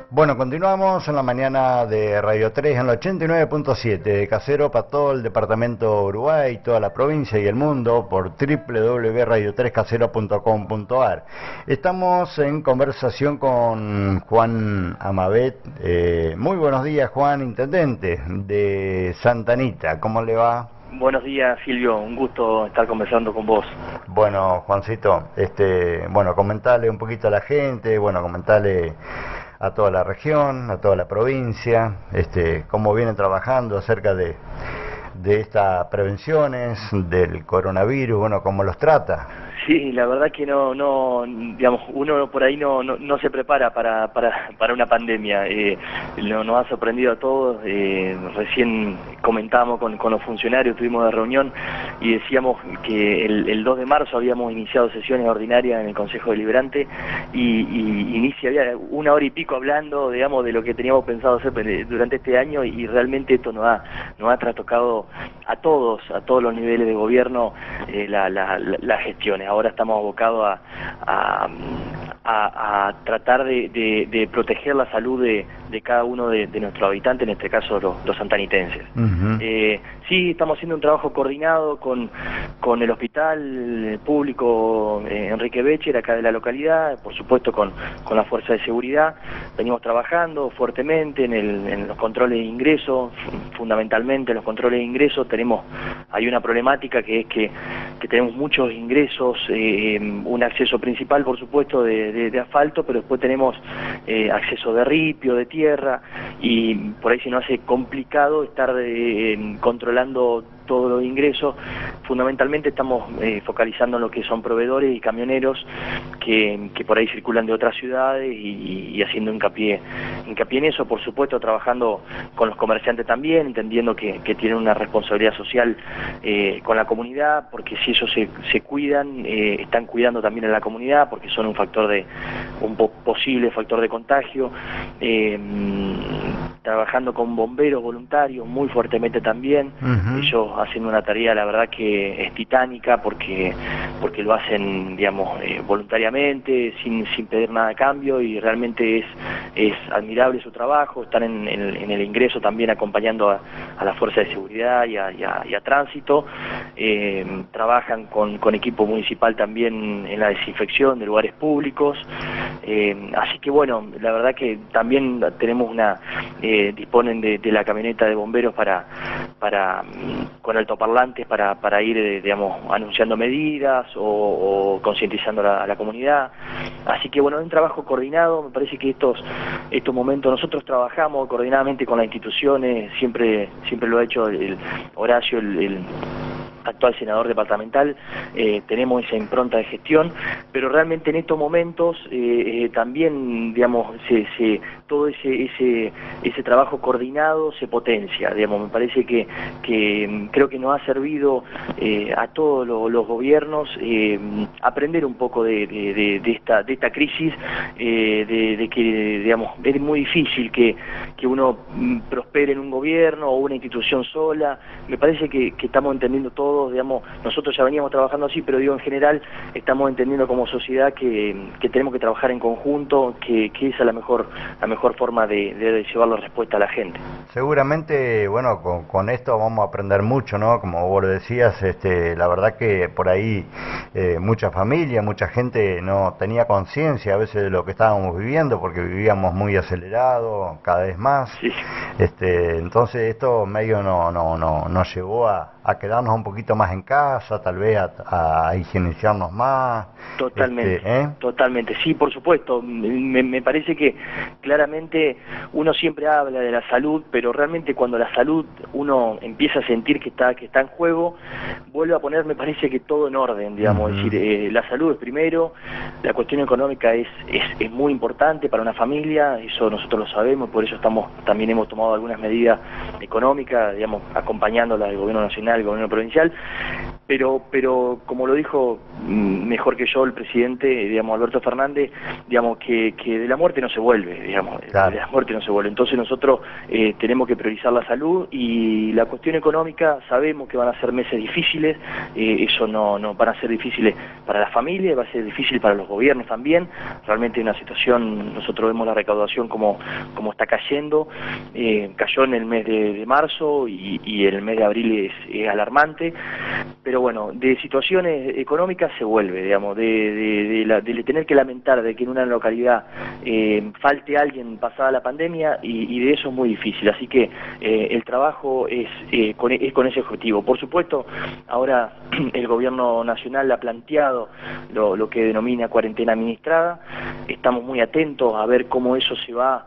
Bueno, continuamos en la mañana de Radio 3 en el 89.7 de Casero para todo el departamento Uruguay, toda la provincia y el mundo por www.radio3casero.com.ar. Estamos en conversación con Juan Amabet. Muy buenos días, Juan, intendente de Santa Anita. ¿Cómo le va? Buenos días, Silvio, un gusto estar conversando con vos. Bueno, Juancito, comentarle un poquito a la gente, comentarle a toda la región, a toda la provincia, cómo vienen trabajando acerca de estas prevenciones del coronavirus, cómo los trata. Sí, la verdad que digamos, uno por ahí no se prepara para una pandemia. Nos ha sorprendido a todos. Recién comentábamos con los funcionarios, tuvimos de reunión y decíamos que el 2 de marzo habíamos iniciado sesiones ordinarias en el Consejo Deliberante y había una hora y pico hablando, digamos, de lo que teníamos pensado hacer durante este año y realmente esto nos ha trastocado a todos los niveles de gobierno las gestiones. Ahora estamos abocados a tratar de proteger la salud de cada uno de nuestros habitantes, en este caso los santanitenses. Sí, estamos haciendo un trabajo coordinado con el hospital público Enrique Becher, acá de la localidad, por supuesto con la fuerza de seguridad. Venimos trabajando fuertemente en los controles de ingreso, fundamentalmente en los controles de ingreso. Hay una problemática que es que tenemos muchos ingresos, un acceso principal, por supuesto, de asfalto, pero después tenemos acceso de ripio, de tierra, y por ahí se nos hace complicado estar controlando todos los ingresos. Fundamentalmente estamos focalizando en lo que son proveedores y camioneros que por ahí circulan de otras ciudades y haciendo hincapié en eso, por supuesto trabajando con los comerciantes también, entendiendo que tienen una responsabilidad social con la comunidad, porque si ellos se cuidan, están cuidando también a la comunidad, porque son un posible factor de contagio. Trabajando con bomberos voluntarios muy fuertemente también. Ellos hacen una tarea, la verdad, que es titánica, porque lo hacen, digamos, voluntariamente, sin pedir nada a cambio, y realmente es admirable su trabajo. Están en el ingreso también acompañando a la fuerza de seguridad y a tránsito. Trabajan con equipo municipal también en la desinfección de lugares públicos. Así que bueno, la verdad que también tenemos disponen de la camioneta de bomberos con altoparlantes para ir, digamos, anunciando medidas o concientizando a la comunidad. Así que bueno, es un trabajo coordinado. Me parece que estos momentos nosotros trabajamos coordinadamente con las instituciones, siempre lo ha hecho Horacio, el actual senador departamental. Tenemos esa impronta de gestión, pero realmente en estos momentos también, digamos, todo ese trabajo coordinado se potencia, digamos. Me parece que creo que nos ha servido a todos los gobiernos aprender un poco de esta crisis, de que, digamos, es muy difícil que uno prospere en un gobierno o una institución sola. Me parece que estamos entendiendo todos, digamos, nosotros ya veníamos trabajando así, pero digo, en general estamos entendiendo como sociedad que tenemos que trabajar en conjunto, que esa es la mejor forma de llevar la respuesta a la gente. Seguramente, bueno, con esto vamos a aprender mucho, ¿no? Como vos lo decías, la verdad que por ahí mucha familia, mucha gente no tenía conciencia a veces de lo que estábamos viviendo, porque vivíamos muy acelerado, cada vez más. Sí. Entonces esto medio nos llevó a quedarnos un poquito más en casa, tal vez a higienizarnos más. Totalmente, totalmente, sí, por supuesto. Me parece que claramente uno siempre habla de la salud, pero realmente cuando la salud uno empieza a sentir que está en juego, vuelve a poner, me parece, que todo en orden, digamos. Es decir, la salud es primero, la cuestión económica es muy importante para una familia, eso nosotros lo sabemos, por eso también hemos tomado algunas medidas económicas, digamos, acompañándola del gobierno nacional, el gobierno provincial, pero como lo dijo mejor que yo el presidente, digamos, Alberto Fernández, digamos, que de la muerte no se vuelve, digamos, claro. De la muerte no se vuelve. Entonces nosotros tenemos que priorizar la salud, y la cuestión económica, sabemos que van a ser meses difíciles, eso no van a ser difíciles para las familias, va a ser difícil para los gobiernos también. Realmente una situación, nosotros vemos la recaudación como está cayendo, cayó en el mes de marzo, y el mes de abril es alarmante, pero bueno, de situaciones económicas se vuelve, digamos, de tener que lamentar de que en una localidad falte alguien pasada la pandemia, y de eso es muy difícil, así que el trabajo es con ese objetivo. Por supuesto, ahora el gobierno nacional ha planteado lo que denomina cuarentena administrada, estamos muy atentos a ver cómo eso se va,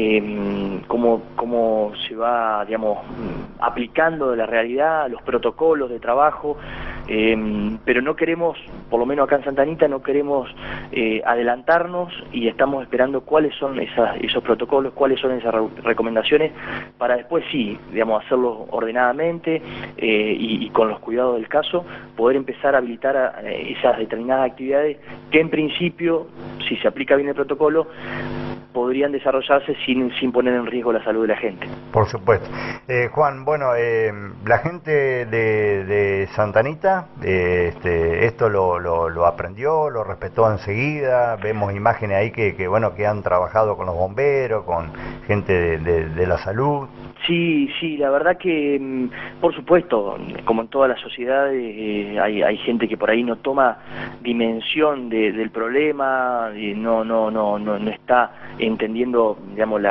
cómo se va, digamos, aplicando de la realidad, los protocolos de trabajo, pero no queremos, por lo menos acá en Santa Anita, no queremos adelantarnos, y estamos esperando cuáles son esos protocolos, cuáles son esas recomendaciones, para después sí, digamos, hacerlo ordenadamente y con los cuidados del caso, poder empezar a habilitar esas determinadas actividades que en principio, si se aplica bien el protocolo, podrían desarrollarse sin poner en riesgo la salud de la gente. Por supuesto. Juan, bueno, la gente de Santa Anita esto lo aprendió, lo respetó enseguida. Vemos imágenes ahí que han trabajado con los bomberos, con gente de la salud. Sí, la verdad que, por supuesto, como en todas las sociedades, hay gente que por ahí no toma dimensión del problema, y no está entendiendo, digamos,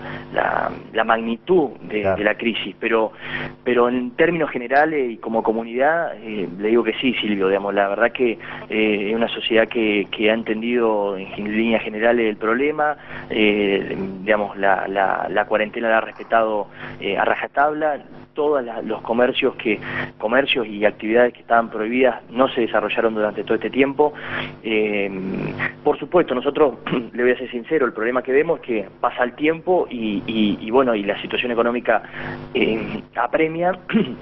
la magnitud claro. de la crisis, pero en términos generales y como comunidad, le digo que sí, Silvio, digamos, la verdad que es una sociedad que ha entendido en líneas generales el problema, digamos, la cuarentena la ha respetado a rajatabla. Todos los comercios y actividades que estaban prohibidas no se desarrollaron durante todo este tiempo. Por supuesto, nosotros, le voy a ser sincero, el problema que vemos es que pasa el tiempo y la situación económica apremia.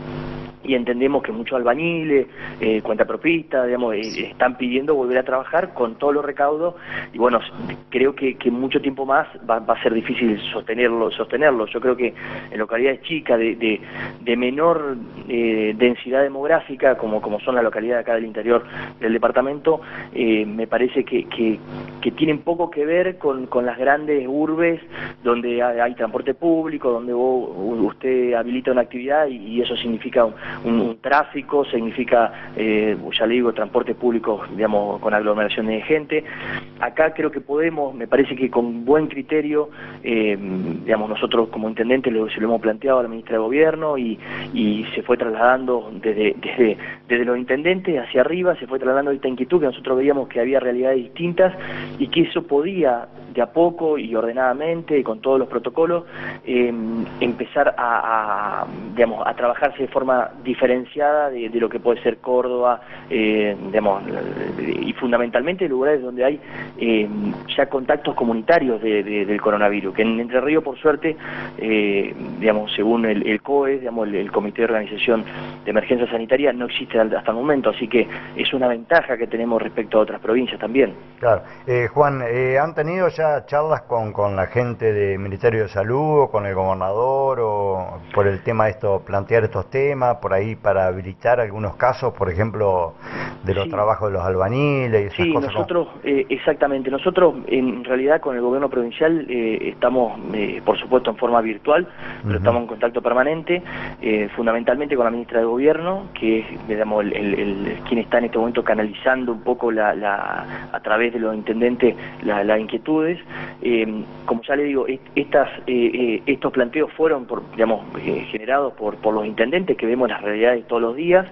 Y entendemos que muchos albañiles, cuentapropistas, digamos, están pidiendo volver a trabajar con todos los recaudos, y bueno, creo que mucho tiempo más va a ser difícil sostenerlo. Yo creo que en localidades chicas de menor densidad demográfica, como son las localidades acá del interior del departamento, me parece que tienen poco que ver con las grandes urbes, donde hay transporte público, donde usted habilita una actividad, y eso significa un tráfico, significa, ya le digo, transporte público, digamos, con aglomeración de gente. Acá creo que podemos, me parece que con buen criterio, digamos, nosotros como intendentes se lo hemos planteado a la ministra de Gobierno, y se fue trasladando desde los intendentes hacia arriba, se fue trasladando esta inquietud, que nosotros veíamos que había realidades distintas, y que eso podía, de a poco y ordenadamente, y con todos los protocolos, empezar a trabajarse de forma diferenciada de lo que puede ser Córdoba, digamos, y fundamentalmente lugares donde hay ya contactos comunitariños del coronavirus, que en Entre Ríos, por suerte, digamos, según el COE, digamos, el Comité de Organización de Emergencia Sanitaria, no existe hasta el momento, así que es una ventaja que tenemos respecto a otras provincias también. Claro. Juan, ¿han tenido ya charlas con la gente del Ministerio de Salud o con el gobernador, o por el tema de plantear estos temas, por ahí para habilitar algunos casos, por ejemplo, de los trabajos de los albañiles y esas cosas? Sí, nosotros, exactamente, nosotros en realidad con el gobierno provincial estamos, por supuesto, en forma virtual, pero estamos en contacto permanente, fundamentalmente con la ministra de Gobierno, que es, digamos, quien está en este momento canalizando un poco a través de los intendentes las inquietudes. Como ya le digo, estos planteos fueron generados por los intendentes, que vemos las realidades todos los días,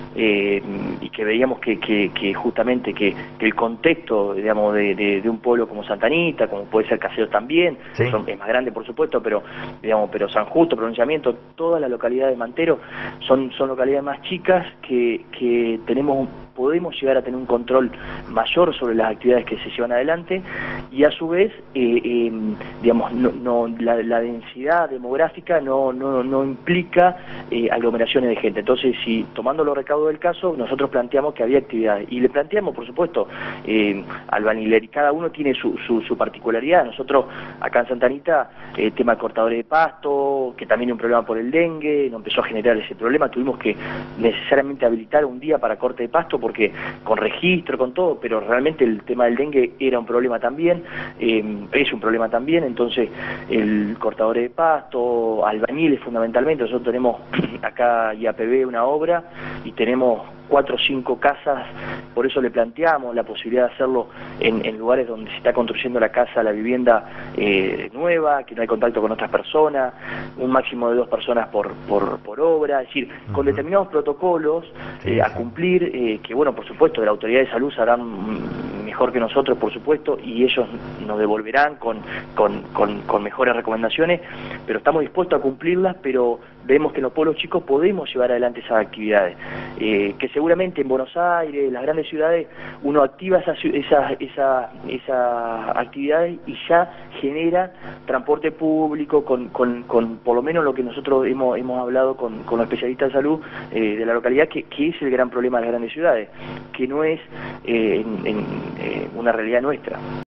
y que veíamos que justamente que el contexto, digamos, de un pueblo como Santa Anita, como puede ser Caseros también, ¿sí? Es más grande por supuesto, pero San Justo, Pronunciamiento, todas las localidades de Mantero son localidades más chicas que tenemos podemos llegar a tener un control mayor sobre las actividades que se llevan adelante, y a su vez, digamos, la densidad demográfica no implica aglomeraciones de gente. Entonces, si tomando los recaudos del caso, nosotros planteamos que había actividades, y le planteamos, por supuesto, albañilería, cada uno tiene su particularidad. Nosotros, acá en Santa Anita, tema de cortadores de pasto, que también es un problema por el dengue, nos empezó a generar ese problema, tuvimos que necesariamente habilitar un día para corte de pasto, porque con registro, con todo, pero realmente el tema del dengue era un problema también, es un problema también. Entonces, el cortador de pasto, albañiles fundamentalmente, nosotros tenemos acá IAPB una obra y tenemos 4 o 5 casas, por eso le planteamos la posibilidad de hacerlo en lugares donde se está construyendo la casa, la vivienda nueva, que no hay contacto con otras personas, un máximo de 2 personas por obra, es decir, con determinados protocolos a cumplir, que bueno, por supuesto, de la Autoridad de Salud sabrán mejor que nosotros, por supuesto, y ellos nos devolverán con mejores recomendaciones, pero estamos dispuestos a cumplirlas, pero vemos que en los pueblos chicos podemos llevar adelante esas actividades, que seguramente en Buenos Aires, las grandes ciudades, uno activa esas actividades y ya genera transporte público con por lo menos lo que nosotros hemos hablado con los especialistas de salud de la localidad, que es el gran problema de las grandes ciudades, que no es una realidad nuestra.